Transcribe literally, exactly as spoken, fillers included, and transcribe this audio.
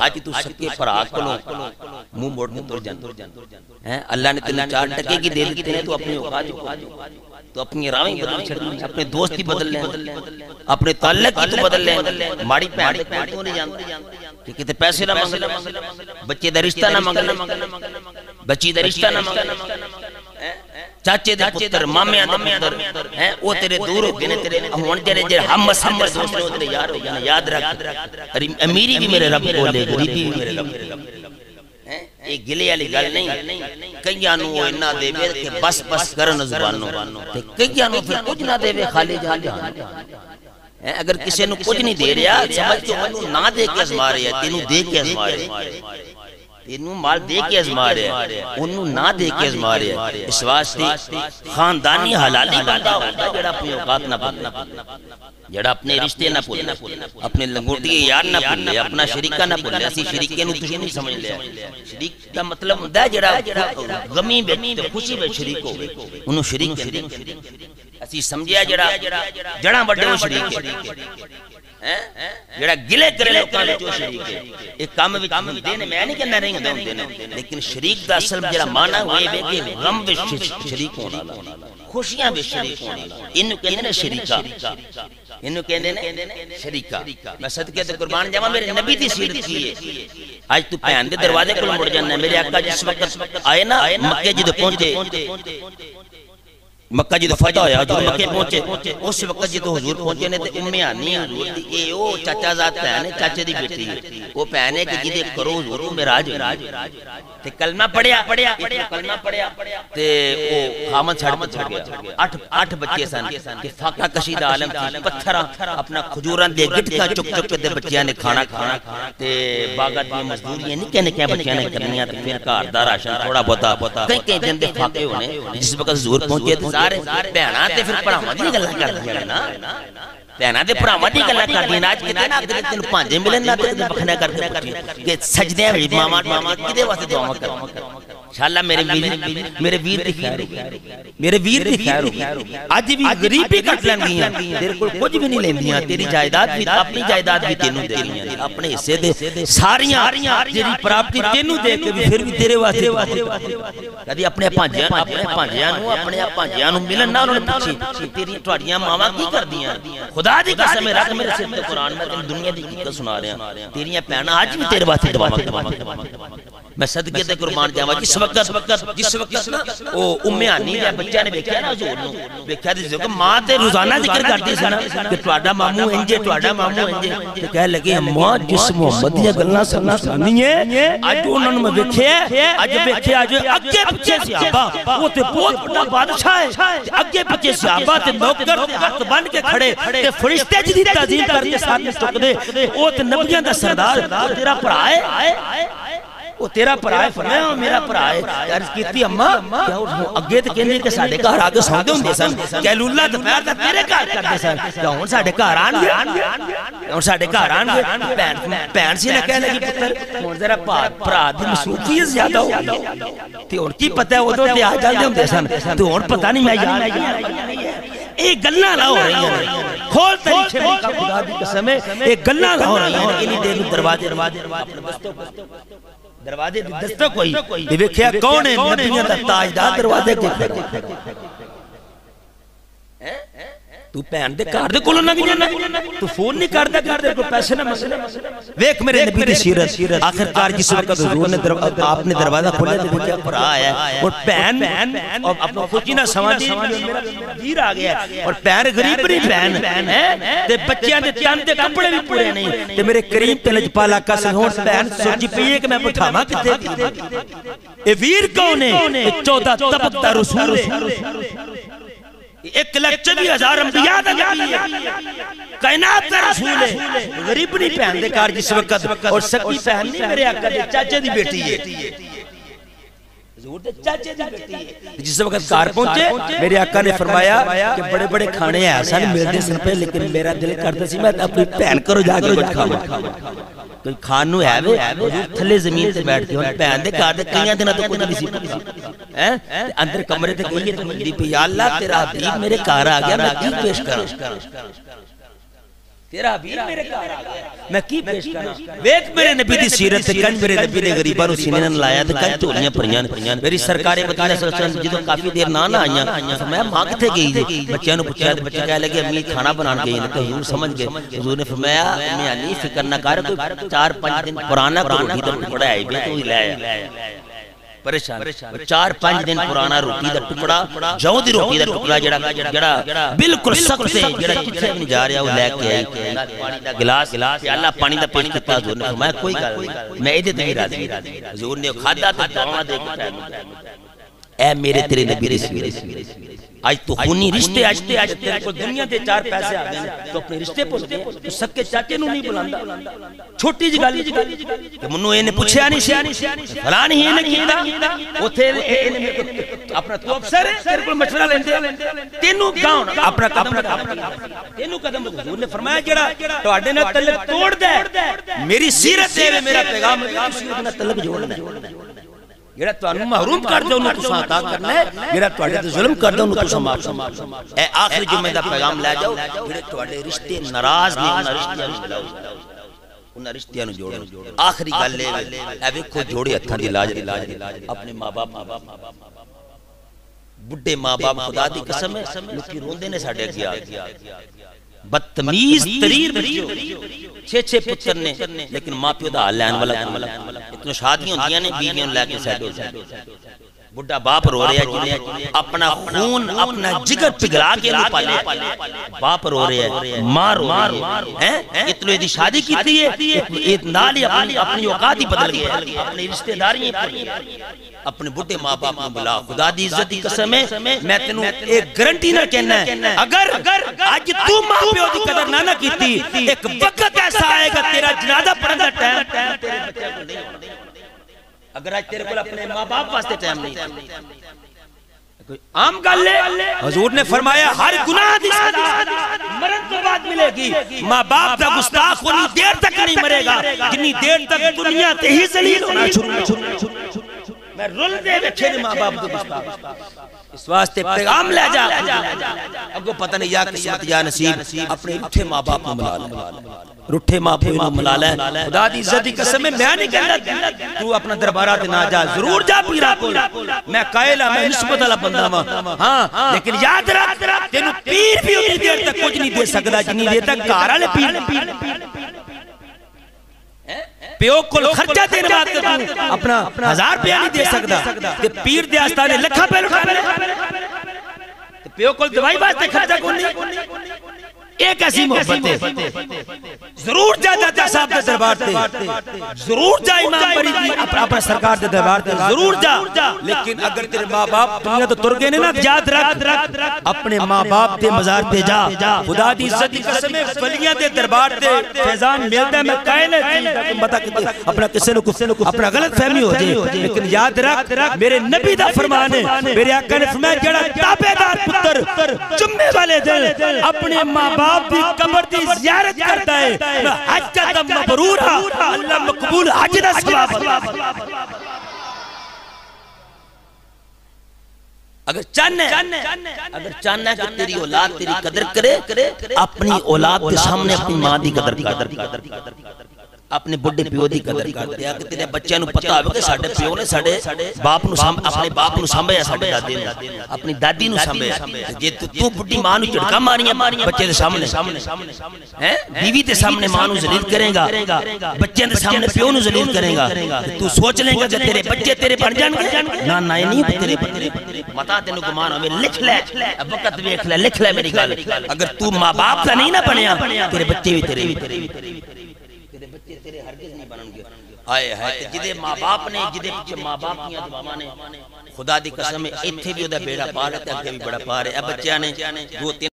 آج تو سکے پر آکلوں منہ موڑ کے تر جان اللہ نے تنہیں چار ٹکے کی دے دیتے ہیں تو اپنی اوقات تو اپنی راویں بدل چھڑی اپنے دوستی بدل لیں اپنے تعلق کی تو بدل لیں ماڑی پہن دے کوئی تو نہیں جانتے کہ کہتے پیسے نہ منگل بچے دا رشتہ نہ منگل بچی دا رشتہ نہ منگل چاچے دے پتر مامیاں دے پتر وہ تیرے دور ہو گئے تیرے ہون جرے جرے ہم مسمر دوست ہو تیرے یار ہو گئے یاد رکھ امیری بھی میرے رب کو لے غریبی بھی میرے رب کو لے ایک گلے والی گل نہیں کئیاں نو انہاں دے وے کہ بس بس کرن زبانوں تے کئیاں نو پھر کچھ نہ دے وے خالی جہان جہان اگر کسی نو کچھ نہیں دے رہا سمجھ تو انہوں نہ دے کے ازما رہے ہیں تینوں دے کے ازما رہے ہیں تینوں مال دے کے ازما رہے ہیں انہوں نہ دے کے ازما رہے ہیں اس واسطے خاندانی حلالی بندہ ہوتا ہے جڑا اپنی اوقات نہ بھولے جڑا اپنے رشتے نہ بھولے اپنے لنگوٹی کے یار نہ بھولے اپنا شریکہ نہ بھولے اسی شریکے نو تجھے نہیں سمجھ لیا شریک کا مطلب ہوتا ہے جڑا غمی بے خوشی بے شریک ہو انہوں شریک شریک اسی سمجھیا جڑا جڑا بڑے ہو شریک ہے جڑا گلے کرے لوکاں وچ شریک ہے ایک کام وچ دینے میں نہیں کہنا نہیں ہوندا دینے لیکن شریک دا اصل جڑا معنی ہوئے وے کہ غم وچ شریک ہونا خوشیاں وچ شریک ہونا اینو کہندے نے شریکا اینو کہندے نے شریکا میں صدقے تے قربان جاواں میرے نبی دی سیرت کی ہے آج تو بہن دے دروازے کول مڑ جانا میرے آقا جس وقت آئے نا مکے جدو پہنچے مکہ جدو فتح ہویا جو مکہ پہنچے اس وقت جدو حضور پہنچے نے تے امی آنی حضور دی اے او چاچا ذات پہنے چاچے دی بیٹی وہ پہنے کہ جدے کرو حضور معراج تے کلمہ پڑھیا کلمہ پڑھیا تے او خامد چھڑ پہ چھڑ گیا آٹھ آٹھ بچے سن کہ فاقہ کشید عالم تھی پتھرہ اپنا کھجوران دے گٹ کا چک چک دے بچیاں نے کھانا کھانا تے باغت بھی مزدوری نہیں کہنے کیا بچیاں نے کرنیاں تے پھر کار دار آشان تھوڑا بہتا کئی کئی جندے فاقے ہونے جس وقت حضور پہنچے تے سارے بہنا تے پھر پڑھاواں دی گلاں کر دیا نا بہنا تے پڑھاواں دی گلاں کر دیا آج کتے نا اگر تینوں پانجے ملن نہ تے بخنا کر کے پوچھی کہ سجدے ہیں ماما ماما کدے واسطے دعا کر انشاءاللہ میرے ویر میرے ویر دی خیر ہو میرے ویر دی خیر ہو اج بھی غریبی کٹ لین گیاں تیرے کول کچھ بھی نہیں لیندیاں تیری جائیداد بھی اپنی جائیداد بھی تینوں دے دیاں اپنے حصے دے ساریاں تیری پراپرٹی تینوں دے کے بھی پھر بھی تیرے واسطے کدی اپنے پانجیاں اپنے پانجیاں نو اپنے پانجیاں نو ملن نہ انہوں نے پوچھی تیری تواڈیاں ماواں کی کردیاں خدا دی قسم رکھ میرے سر تے قرآن میں تینوں دنیا دی حقیقت سنا رہا ہوں تیریاں بہناں اج بھی تیرے واسطے دعا کردیاں میں صدقے تے قربان جاواں جس وقت جس وقت نا او امی آنی دے بچے نے ویکھیا نا حضور نو ویکھیا تے جو کہ ماں تے روزانہ ذکر کردی سی نا کہ تواڈا ماموں انجے تواڈا ماموں انجے تے کہہ لگے ماں جس محمد دی گلاں سننا سانی ہے اج انہاں نوں میں ویکھیا اج ویکھیا اج اگے پیچھے صحابہ او تے بہت بڑا بادشاہ ہے اگے پیچھے صحابہ تے نوکر تے ہاتھ بن کے کھڑے تے فرشتے جی تعظیم کر کے ساتھ چک دے او تے نبیاں دا سردار تیرا بھرا ہے وہ تیرا پرائے فرمایا میرا پرائے عرض کیتی اماں کیا اگے تے کہندے کہ ساڈے گھر آ کے سوندے ہوندے سن کیلولہ دوپہر دا تیرے گھر کردے سن کہ ہن ساڈے گھر آن گے ہن ساڈے گھر آن گے بہن بہن سی نے کہہ لگی پتر ہن ذرا بھرا دی مصروفیت زیادہ ہو گئی تے ہن کی پتہ اودوں تے آ جاندے ہوندے سن تے ہن پتہ نہیں میں یاد اے گلاں لا ہو رہی ہیں کھول تیری چھوٹی کا خدا دی قسم ہے اے گلاں لا ہو رہی ہیں انہی دے دروازے دروازے دروازے دستوں کوئی یہ ویکھیا کون ہے نبیوں دا تاجدار دروازے کے کھڑے تو پہن دے کار دے کولوں نہ گیا تو فون نہیں کردا کردے کوئی پیسے نہ مسئلہ ویکھ میرے نبی دی سیرت آخر کار جس وقت حضور نے آپ نے دروازہ کھولا تے دیکھا بھرا آیا اور بہن اور اپنا خوشی نہ سمجھی میرا ویر آ گیا اور بہن غریب نہیں بہن ہے تے بچیاں دے تن تے کپڑے بھی پورے نہیں تے میرے کریم تے لجپالا کس ہون بہن سوچی پئی ہے کہ میں بٹھاواں کتے اے ویر کون ہے چودہ طبق دا رسول ہے ایک لاکھ چوبیس ہزار انبیاء دا نبی ہے کائنات کا رسول ہے غریب نہیں پہن دے کار جس وقت اور سکی پہن نہیں میرے آقا دے چاچے دی بیٹی ہے حضور دے چاچے دی بیٹی ہے جس وقت کار پہنچے میرے آقا نے فرمایا کہ بڑے بڑے کھانے ہیں آسان ملتے سن پہ لیکن میرا دل کرتا سی میں اپنی پہن کرو جا کے کچھ کھاؤں کوئی کھانو ہے وہ حضور تھلے زمین سے بیٹھ کے پہن دے کار دے کئیاں دینا تو کوئی نہ کسی پتا اندر کمرے تے گئی ہے تو مندی پہ یا اللہ تیرا حبیب میرے کار آ گیا میں کی پیش کروں تیرا حبیب میرے گھر آ گیا میں کی پیش کرنا ویکھ میرے نبی دی سیرت تے کنج میرے نبی نے غریباں نوں سینے نال لایا تے کنج ٹولیاں پریاں میری سرکار مدینہ صلی اللہ علیہ وسلم جدوں کافی دیر نہ نہ آئیاں میں ماں کتے گئی تھی بچیاں نوں پوچھیا تے بچے کہنے لگے امی کھانا بنان گئی تے حضور سمجھ گئے حضور نے فرمایا میں علی فکر نہ کر کوئی چار پانچ دن پرانا روٹی دا ٹکڑا ہے بھی تو لے آیا پریشان چار پانچ دن پرانا روٹی دا ٹکڑا جاؤ دی روٹی دا ٹکڑا جڑا جڑا بالکل سخت ہے جڑا کتے نہیں جا رہا وہ لے کے آئی پانی دا گلاس پیالہ پانی دا پیش کیتا حضور نے فرمایا کوئی گل نہیں میں ادھے تے راضی حضور نے کھادا تے دعا دے کے اے میرے تیرے نبی دی سیرت آج تو خونی رشتے آج تے آج تیرے کو دنیا دے چار پیسے آ گئے تو اپنے رشتے پوچھتے تو سکے چاچے نوں نہیں بلاندا چھوٹی جی گل کہ منو اے نے پوچھیا نہیں سی فلاں ہی نے کیتا اوتھے اے نے اپنا تو افسر ہے تیرے کو مشورہ لیندے تینوں گاؤں اپنا قدم تینوں قدم حضور نے فرمایا جڑا تواڈے نال تعلق توڑ دے میری سیرت دے میرا پیغام تسی اودے نال تعلق جوڑنا جڑا تانوں محروم کر دے انہوں تساں عطا کرنا ہے جڑا تواڈے تے ظلم کر دے انہوں تساں معاف کرنا اے آخری جمعے دا پیغام لے جاؤ جڑے تواڈے رشتے ناراض نے انہاں رشتیاں نوں ملاؤ انہاں رشتیاں نوں جوڑو آخری گل اے ویکھو جوڑے ہتھاں دی لاج اپنے ماں باپ بڈھے ماں باپ خدا دی قسم ہے لوکی روندے نے ساڈے اگے آ بدتمیز ترین بچے چھے چھے پتر نے لیکن ماں پیو دا حال لین والا اتنا شادیاں ہوندیاں نے بیویاں لے کے سیڈ ہو بڈھا باپ رو رہا ہے جنہیں اپنا خون اپنا جگر پگھلا کے انہوں پالے باپ رو رہا ہے ماں رو رہی ہے اتنو ایدی شادی کی تھی ہے نالی اپنی اوقات ہی بدل گئے اپنی رشتہ داریاں پڑی اپنے بڑھے ماں باپ میں بلا خدا دی عزت دی قسم ہے میں تینوں ایک گارنٹی نہ کہنا ہے اگر آج تو ماں پیو دی قدر نہ نہ کیتی ایک وقت ایسا آئے گا تیرا جنازہ پڑھنے دا ٹائم تیرے بچے کو نہیں ہونے اگر آج تیرے کو اپنے ماں باپ واسطے ٹائم نہیں عام گل لے حضور نے فرمایا ہر گناہ دی سزا مرن کے بعد ملے گی ماں باپ دا گستاخ اتنی دیر تک نہیں مرے گا جتنی دیر تک دنیا تے ہی ذلیل ہونا چھوڑ میں رول دے بیٹھے نے ماں باپ دے گستاخ اس واسطے پیغام لے جا اب کو پتہ نہیں یا قسمت یا نصیب اپنے رٹھے ماں باپ میں ملا لے رٹھے ماں باپ میں ملا لے خدا دی عزت دی قسم میں میں نہیں کہنا تو اپنا دربارات نہ جا ضرور جا پیرا کو میں قائل ہوں میں نسبت والا بندہ ہوں ہاں لیکن یاد رکھ تینوں پیر بھی اتنی دیر تک کچھ نہیں دے سکتا جتنی دیر تک گھر والے پیر پیو کل خرچہ دینے بات تو اپنا ہزار پیہ نہیں دے سکتا کہ پیر دے آستانے لکھا پہ لکھا پہ پیو کل دوائی باستے خرچہ کون نہیں ایک ایسی محبت ہے ضرور جا جاتا صاحب دے دربار تے ضرور جا امام بری اپنا سرکار دے دربار تے ضرور جا لیکن اگر تیرے ماں باپ دنیا تو تر گئے نے نا یاد رکھ اپنے ماں باپ دے مزار تے جا خدا دی عزت دی قسم ولیاں دے دربار تے فیضان ملتا ہے میں قائل ہے بتا کہ اپنا کسے نو کسے نو اپنا غلط فہمی ہو جائے لیکن یاد رکھ میرے نبی دا فرمان ہے میرے آقا نے فرمایا جڑا تابعدار پتر جمعے والے دن اپنے ماں باپ دی قبر دی زیارت کرتا ہے حجت مبرورہ اللہ مقبول حج دا ثواب اگر چاہنا ہے اگر چاہنا ہے کہ تیری اولاد تیری قدر کرے اپنی اولاد کے سامنے اپنی ماں دی قدر کر اپنے بڑھے پیو دی قدر کر دیا کہ تیرے بچے نو پتہ ہوئے کہ ساڑھے پیو نے ساڑھے باپ نو سامنے اپنے باپ نو سامنے ساڑھے دادی نے اپنی دادی نو سامنے جے تو بڑھی ماں نو چڑکا ماریاں بچے دے سامنے بیوی دے سامنے ماں نو ذلیل کریں گا بچے دے سامنے پیو نو ذلیل کریں گا تو سوچ لیں گا کہ تیرے بچے تیرے بن جان گے نا نا یہ نہیں تیرے بچے متا تینو گمان ہوئے لکھ لے وقت ویکھ لے لکھ لے میری گل اگر تو ماں باپ کا نہیں نہ بنیا تیرے بچے بھی تیرے بھی تیرے بچے تیرے ہرگز نہیں بنن گے آئے ہے جدے ماں باپ نے جدے پیچھے ماں باپ کیا دعاواں نے خدا دی قسم ایتھے بھی او دا بیڑا پار ہے تے اگے بھی بڑا پار ہے اے بچیاں نے دو تین